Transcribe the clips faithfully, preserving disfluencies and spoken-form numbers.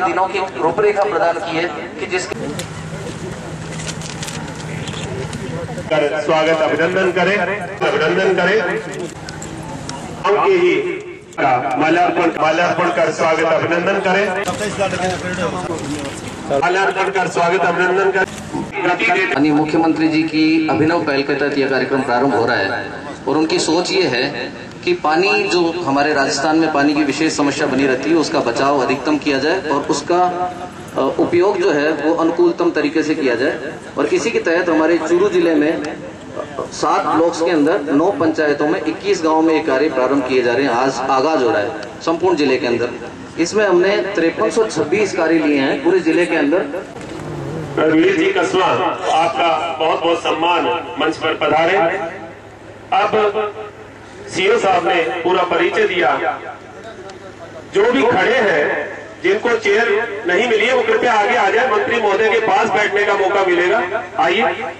दिनों की रूपरेखा प्रदान की है कि जिसके स्वागत अभिनंदन करें अभिनंदन करें के ही माल्यार्पण माल्यार्पण कर स्वागत अभिनंदन करें माल्यार्पण कर स्वागत अभिनंदन करें। माननीय मुख्यमंत्री जी की अभिनव पहल के तहत यह कार्यक्रम प्रारंभ हो रहा है और उनकी सोच ये है कि पानी जो हमारे राजस्थान में पानी की विशेष समस्या बनी रहती है उसका बचाव अधिकतम किया जाए और उसका उपयोग जो है वो अनुकूलतम तरीके से किया जाए। और इसी के तहत हमारे चूरू जिले में सात ब्लॉक्स के अंदर नौ पंचायतों में इक्कीस गांवों में ये कार्य प्रारंभ किए जा रहे हैं। आज आगाज हो रहा है संपूर्ण जिले के अंदर। इसमें हमने तिरपन सौ छब्बीस कार्य लिए हैं पूरे जिले के अंदर। रणवीर जी कस्वा, आपका बहुत बहुत सम्मान मंच पर पधारे। अब सीओ साहब ने पूरा परिचय दिया। जो भी खड़े हैं जिनको चेयर नहीं मिली है वो कृपया आगे आ जाए, मंत्री महोदय के पास बैठने का मौका मिलेगा। आइए।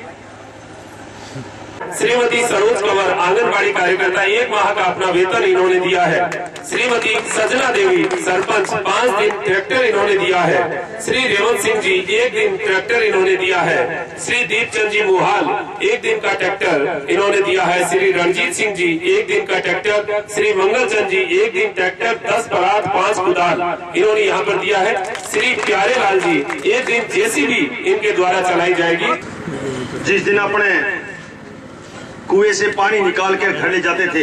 श्रीमती सरोज कंवर आंगनबाड़ी कार्यकर्ता, एक माह का अपना वेतन इन्होंने दिया है। श्रीमती सजना देवी सरपंच, पांच दिन ट्रैक्टर इन्होंने दिया है। श्री रेवंत सिंह जी, एक दिन ट्रैक्टर इन्होंने दिया है। श्री दीपचंद जी मोहाल, एक दिन का ट्रैक्टर इन्होंने दिया है। श्री रणजीत सिंह जी, एक दिन का ट्रैक्टर। श्री मंगल चंद जी, एक दिन ट्रैक्टर, दस बरात, पांच कुदाल इन्होंने यहाँ पर दिया है। श्री प्यारे लाल जी, एक दिन जेसीबी इनके द्वारा चलाई जाएगी। जिस दिन अपने कुएं से पानी निकाल कर घर ले जाते थे,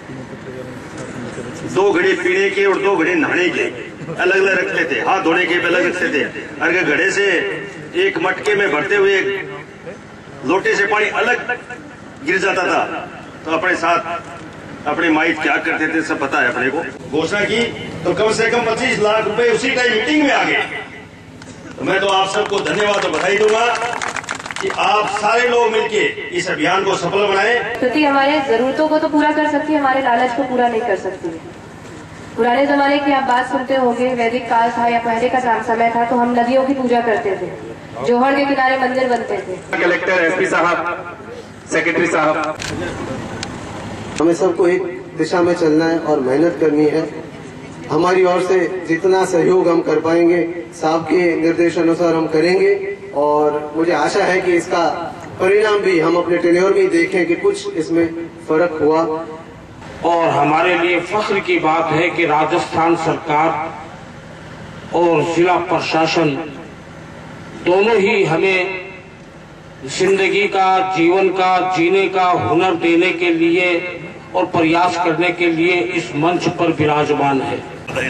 दो घड़े पीने के और दो घड़े नहाने के अलग अलग रखते थे, हाथ धोने के अलग रखते थे। अगर घड़े से एक मटके में भरते हुए लोटे से पानी अलग गिर जाता था तो अपने साथ अपने माई क्या करते थे सब पता है अपने को। घोषणा की तो कम से कम पच्चीस लाख रुपए उसी टाइम मीटिंग में आ गए। तो मैं तो आप सबको धन्यवाद और बधाई दूंगा कि आप सारे लोग मिलके इस अभियान को सफल बनाएं। प्रकृति हमारे जरूरतों को तो पूरा कर सकती है, हमारे लालच को पूरा नहीं कर सकती है। पुराने जमाने की आप बात सुनते होंगे, वैदिक काल था या पहले का समय था तो हम नदियों की पूजा करते थे, जोहड़ के किनारे मंदिर बनते थे। कलेक्टर, एसपी साहब, सेक्रेटरी साहब, हमें सबको एक दिशा में चलना है और मेहनत करनी है। हमारी ओर से जितना सहयोग हम कर पाएंगे साहब के निर्देशानुसार हम करेंगे और मुझे आशा है कि इसका परिणाम भी हम अपने टेन्योर में देखें कि कुछ इसमें फर्क हुआ। और हमारे लिए फख्र की बात है कि राजस्थान सरकार और जिला प्रशासन दोनों ही हमें जिंदगी का, जीवन का, जीने का हुनर देने के लिए और प्रयास करने के लिए इस मंच पर विराजमान है।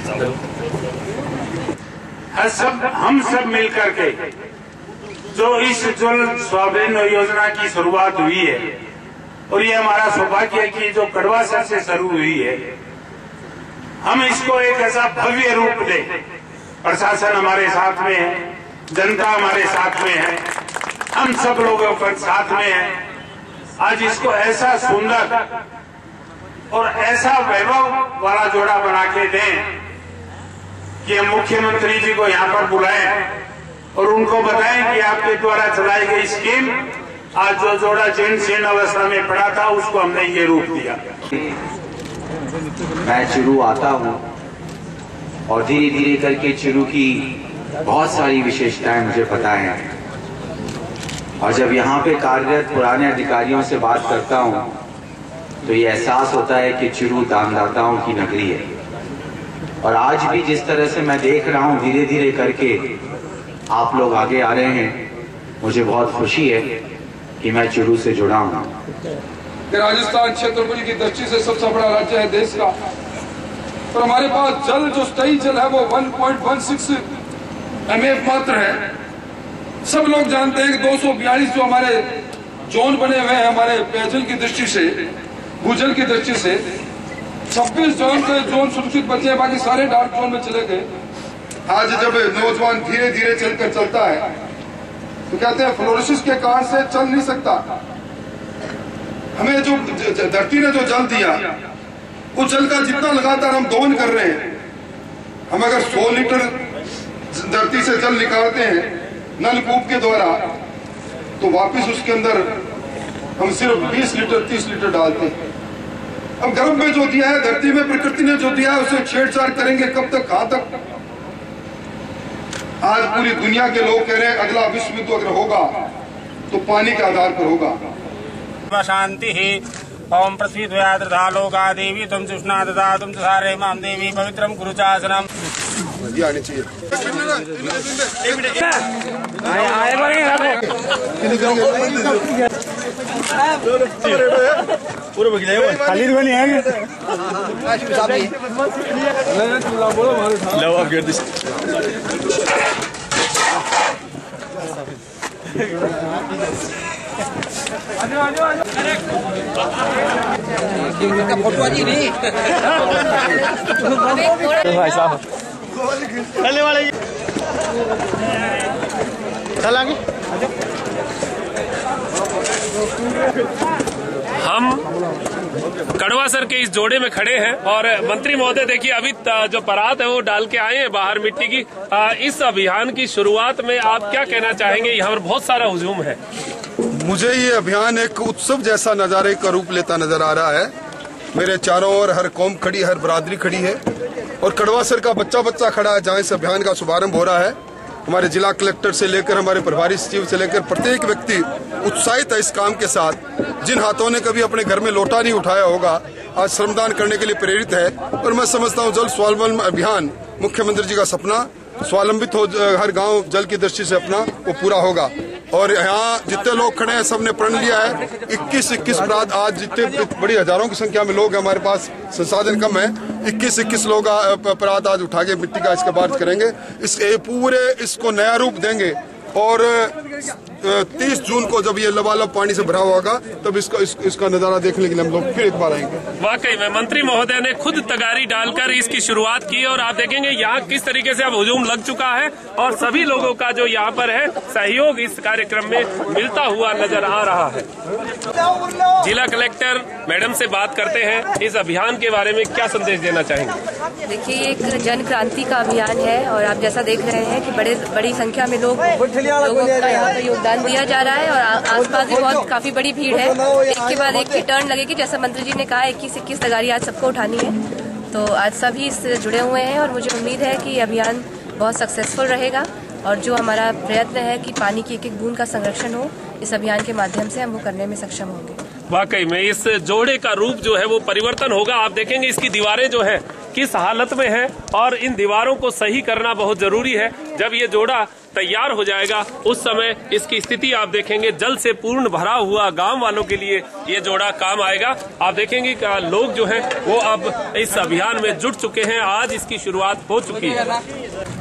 सब हम सब मिलकर के जो इस जल स्वावलंबन योजना की शुरुआत हुई है और ये हमारा सौभाग्य है कि जो कड़वा सर से शुरू हुई है, हम इसको एक ऐसा भव्य रूप दें। प्रशासन हमारे साथ में है, जनता हमारे साथ में है, हम सब लोगों के साथ में है। आज इसको ऐसा सुंदर और ऐसा वैभव वाला जोड़ा बना के दें कि हम मुख्यमंत्री जी को यहाँ पर बुलाएं और उनको बताएं कि आपके द्वारा चलाई गई स्कीम आज जो जोड़ा जीर्ण शीर्ण अवस्था में पड़ा था उसको हमने ये रूप दिया। मैं चूरू आता हूँ और धीरे धीरे करके चूरू की बहुत सारी विशेषताएं मुझे पता है और जब यहाँ पे कार्यरत पुराने अधिकारियों से बात करता हूँ तो ये एहसास होता है कि चूरू दानदाताओं की नगरी है। और आज भी जिस तरह से मैं देख रहा हूँ धीरे धीरे करके आप लोग आगे आ रहे हैं, मुझे बहुत खुशी है कि मैं चूरू से जुड़ा हूँ। राजस्थान क्षेत्रफल की दृष्टि से सबसे बड़ा राज्य है देश का, और हमारे पास जल जो स्थायी जल है वो एक पॉइंट एक छह एमएफ मात्र है। सब लोग जानते हैं कि दो सौ बयालीस जो हमारे जोन बने हुए हैं हमारे पेयजल की दृष्टि से, भूजल की दृष्टि से, छब्बीस जोन से जोन सुरक्षित बचे हैं, बाकी सारे डार्क जोन में चले गए। आज जब नौजवान धीरे धीरे चलकर चलता है तो कहते हैं फ्लोरोसिस के कारण से चल नहीं सकता। हमें जो धरती ने जो जल दिया उस जल का जितना लगातार हम दोहन कर रहे हैं, हम अगर सौ लीटर धरती से जल निकालते हैं नलकूप के द्वारा तो वापस उसके अंदर हम सिर्फ बीस लीटर तीस लीटर डालते हैं। अब गर्भ में जो दिया है, धरती में प्रकृति ने जो दिया है उसे छेड़छाड़ करेंगे कब तक, कहां तक? आज पूरी दुनिया के लोग कह रहे हैं अगला विश्व युद्ध अगर होगा तो पानी के आधार पर होगा। शांति ही ओम पृथ्वी द्वया लोका देवी तुम सुष्णा ददा तुम सारे माम देवी पवित्रम कुरुचासनम आनी चाहिए। खाली नहीं है लो अब फोटो आजी नहीं भाई साहब चलने वाले चलांगे। हम कड़वासर के इस जोड़े में खड़े हैं और मंत्री महोदय देखिए अभी जो परात है वो डाल के आए हैं बाहर मिट्टी की। इस अभियान की शुरुआत में आप क्या कहना चाहेंगे? यहाँ पर बहुत सारा हुजूम है। मुझे ये अभियान एक उत्सव जैसा नजारे का रूप लेता नजर आ रहा है। मेरे चारों ओर हर कौम खड़ी, हर बरादरी खड़ी है और कड़वासर का बच्चा बच्चा खड़ा है जहाँ इस अभियान का शुभारंभ हो रहा है। हमारे जिला कलेक्टर से लेकर हमारे प्रभारी सचिव से लेकर प्रत्येक व्यक्ति उत्साहित है इस काम के साथ। जिन हाथों ने कभी अपने घर में लोटा नहीं उठाया होगा आज श्रमदान करने के लिए प्रेरित है और मैं समझता हूँ जल स्वावलंबन अभियान मुख्यमंत्री जी का सपना स्वावलंबित हो, हर गांव जल की दृष्टि से अपना वो पूरा होगा। और यहाँ जितने लोग खड़े हैं सबने प्रण लिया है इक्कीस इक्कीस अपराध। आज जितने बड़ी हजारों की संख्या में लोग हैं, हमारे पास संसाधन कम है, इक्कीस इक्कीस लोग अपराध आज उठा के मिट्टी का इसका बात करेंगे। इस पूरे इसको नया रूप देंगे और तीस जून को जब ये लबालब पानी से भरा होगा तब इसका इस, इसका नजारा देखने के लिए हम लोग फिर एक बार आएंगे। वाकई में मंत्री महोदय ने खुद तगारी डालकर इसकी शुरुआत की और आप देखेंगे यहाँ किस तरीके से अब हुजूम लग चुका है और सभी लोगों का जो यहाँ पर है सहयोग इस कार्यक्रम में मिलता हुआ नजर आ रहा है। जिला कलेक्टर मैडम से बात करते हैं, इस अभियान के बारे में क्या संदेश देना चाहेंगे? देखिए एक जन क्रांति का अभियान है और आप जैसा देख रहे हैं कि बड़े बड़ी संख्या में लोग लोगों का यहाँ पर योगदान दिया जा रहा है और आसपास भी बहुत काफी बड़ी भीड़ है। एक के बाद एक की टर्न लगेगी, जैसा मंत्री जी ने कहा इक्कीस इक्कीस तगारी आज सबको उठानी है। तो आज सभी इससे जुड़े हुए हैं और मुझे उम्मीद है कि अभियान बहुत सक्सेसफुल रहेगा और जो हमारा प्रयत्न है कि पानी की एक एक बूंद का संरक्षण हो, इस अभियान के माध्यम से हम वो करने में सक्षम होंगे। वाकई में इस जोड़े का रूप जो है वो परिवर्तन होगा। आप देखेंगे इसकी दीवारें जो है किस हालत में है और इन दीवारों को सही करना बहुत जरूरी है। जब ये जोड़ा तैयार हो जाएगा उस समय इसकी स्थिति आप देखेंगे जल से पूर्ण भरा हुआ गांव वालों के लिए ये जोड़ा काम आएगा। आप देखेंगे लोग जो हैं वो अब इस अभियान में जुट चुके हैं, आज इसकी शुरुआत हो चुकी है।